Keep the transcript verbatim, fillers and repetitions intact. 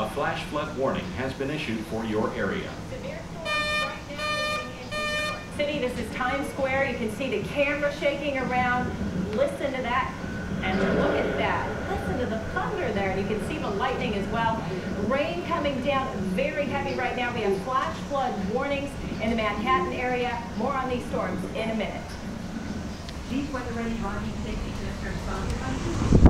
a flash flood warning has been issued for your area. City, this is Times Square. You can see the camera shaking around. Listen to that, and look at that. Listen to the thunder there, and you can see the lightning as well. Rain coming down very heavy right now. We have flash flood warnings in the Manhattan area. More on these storms in a minute. These weather ready warning safety connector response.